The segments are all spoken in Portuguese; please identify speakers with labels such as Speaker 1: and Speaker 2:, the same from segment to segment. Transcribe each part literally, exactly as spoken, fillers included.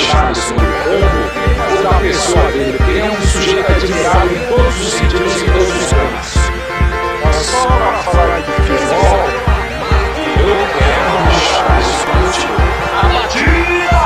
Speaker 1: Richarlison do pombo ou da pessoa dele, porque ele é um sujeito admirável em todos os sentidos e em todos os campos. Mas só para falar de futebol, eu quero um Richarlison no time.
Speaker 2: A batida!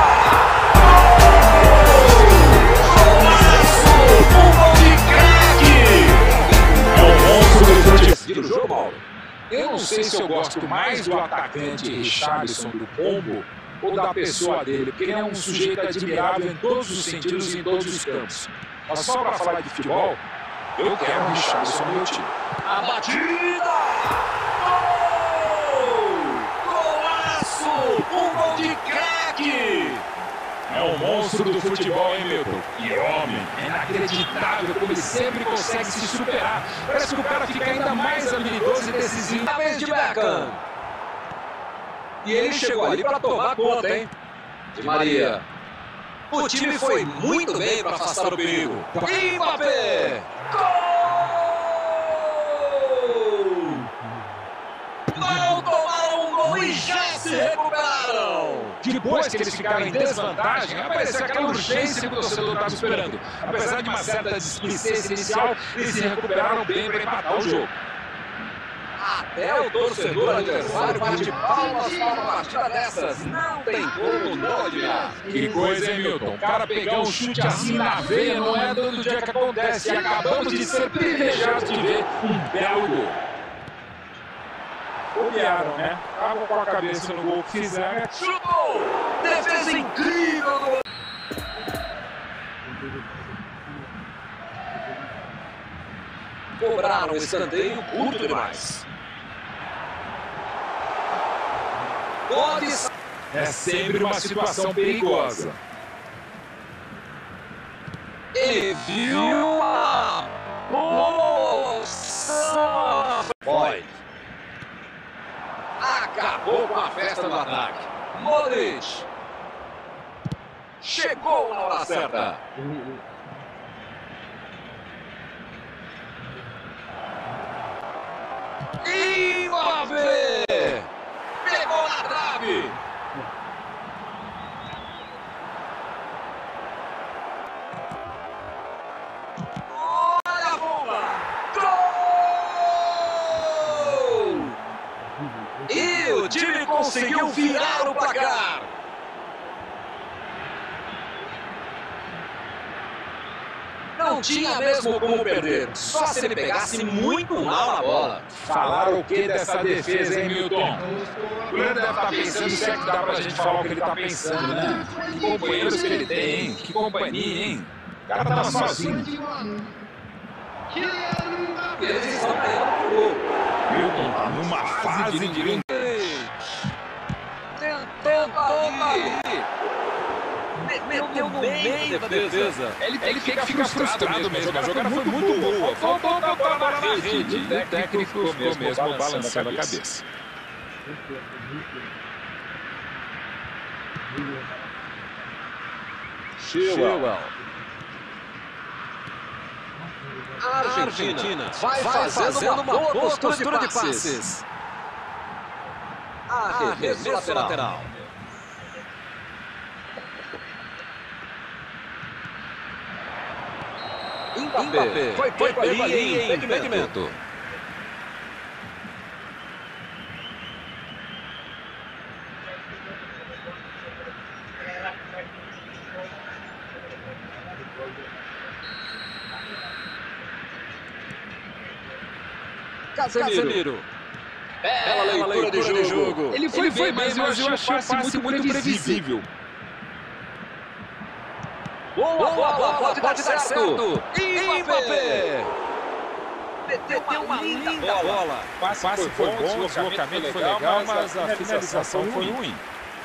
Speaker 2: Golaço! Um gol de craque!
Speaker 1: É o monstro do futebol. Vira o jogo, Paulo. Eu não sei se eu gosto mais do atacante Richarlison do pombo ou da pessoa dele, porque ele é um sujeito admirável em todos os sentidos e em todos os campos. Mas só para falar de futebol, eu quero um Richarlison no meu time.
Speaker 2: A batida! Gol! Golaço! Um gol de craque!
Speaker 1: É o monstro do futebol, hein, Milton? Que homem! É inacreditável como ele sempre consegue se superar. Parece que o cara fica ainda mais habilidoso e decisivo.
Speaker 2: A vez de Beckham. E ele chegou ali para tomar conta, hein? Di Maria. O time foi muito bem para afastar o perigo. Mbappé! Gol! Não tomaram um gol e já se recuperaram!
Speaker 1: Depois que eles ficaram em desvantagem, apareceu aquela urgência que o torcedor estava esperando. Apesar de uma certa displicência inicial, eles se recuperaram bem para empatar o jogo.
Speaker 2: Até o torcedor adversário bate palmas para uma partida dessas. Não tem como não admirar.
Speaker 1: Que coisa, hein, Milton? O cara pegar um chute assim na veia não é todo dia que acontece. E acabamos de ser privilegiados de ver um belo gol. Bobearam, né? Estavam com a cabeça no gol que fizeram.
Speaker 2: Chutou! Defesa incrível do... Cobraram o escanteio curto demais. Pode...
Speaker 1: É sempre uma situação perigosa.
Speaker 2: Ele viu a moção. Foi. Acabou com a festa do ataque. Modric. Chegou na hora certa. Mbappé. Pegou na trave. Olha a bomba. Gol! E o time conseguiu virar o placar. Não tinha mesmo como perder, só se ele pegasse muito mal a bola.
Speaker 1: Falaram o que dessa defesa, hein, Milton? O Leandro deve estar pensando se é que dá pra gente falar o que ele tá pensando, né? Que companheiros que ele tem, hein? Que companhia, hein? O cara tava sozinho.
Speaker 2: Eles estão ganhando o gol.
Speaker 1: Milton tá numa fase de...
Speaker 2: Tentou ali. Meteu no meio da defesa.
Speaker 1: Ele, ele fica, fica frustrado mesmo. A jogada foi muito boa. Faltou botar a bola na rede. O técnico ficou mesmo balançando a cabeça.
Speaker 2: Chilwell. A Argentina vai fazendo uma boa postura de passes. Arremesso lateral. Mbappé foi pego ali em impedimento. Casemiro. Bela leitura, leitura de, jogo. de jogo.
Speaker 1: Ele foi, Ele foi bem, mas, mas eu achei o passe muito, muito previsível.
Speaker 2: Boa, boa, boa, boa, pode, pode dar certo. Mbappé. Meteu uma linda bola.
Speaker 1: O passe, passe foi, foi bom, o deslocamento foi legal, mas a finalização foi ruim.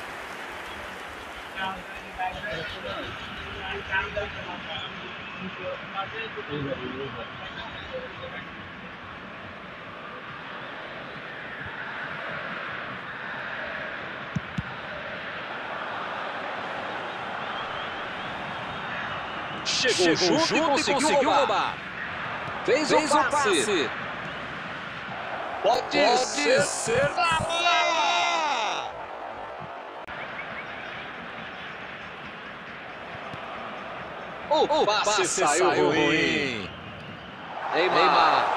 Speaker 2: Chegou, Chegou junto, junto e conseguiu, conseguiu roubar. roubar. Fez, Fez o passe. passe. Pode, Pode ser, ser na bola. O passe, passe saiu, saiu ruim. ruim. Neymar. Neymar.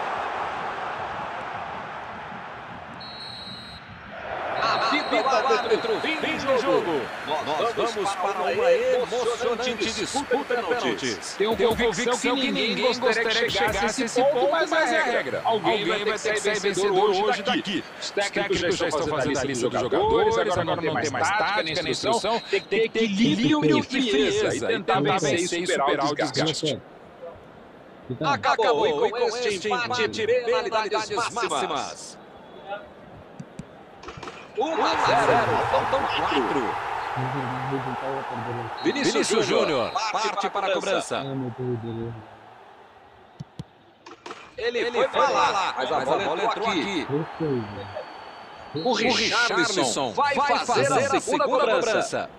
Speaker 2: Apita o árbitro, fim do jogo. Nós vamos para uma emocionante disputa de pênaltis.
Speaker 1: Tenho convicção que ninguém gostaria que chegasse a esse ponto, mas é a regra. Alguém vai ter que sair vencedor hoje daqui. Os técnicos já estão fazendo a lista dos jogadores, agora não tem mais tática, nem instrução. Tem que ter equilíbrio e frieza e tentar vencer e superar o desgaste.
Speaker 2: Acabou e com este empate de penalidades máximas. um a zero, faltam quatro. Vinícius Júnior parte para a cobrança. Ele, Ele foi para lá, mas a bola, bola entrou aqui. aqui. O Richarlison vai fazer a segunda cobrança.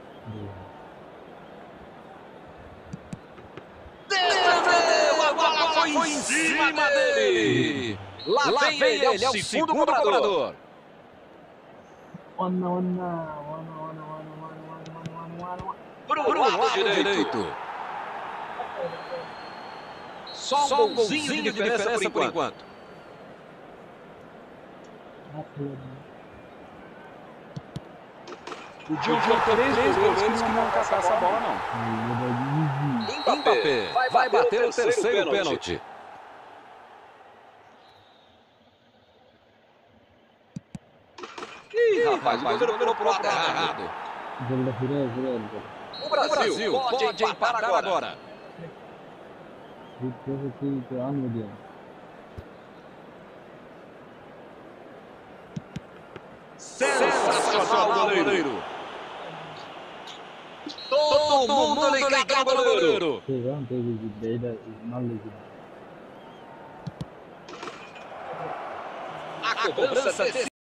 Speaker 2: Defendeu, a bola foi em cima dele. Lá vem ele, ele é o segundo cobrador. Pro lado direito. Só um, Só um golzinho, golzinho de diferença, diferença por enquanto.
Speaker 1: Podiam ter três goleiros que não caçar essa bola, não.
Speaker 2: Mbappé vai, vai bater o terceiro, terceiro pênalti. Ih, rapaz, o goleiro pulou pro lado errado. O Brasil, o Brasil pode, pode empatar agora. agora. Sensacional o goleiro. Todo, Todo mundo ligado no goleiro. A cobrança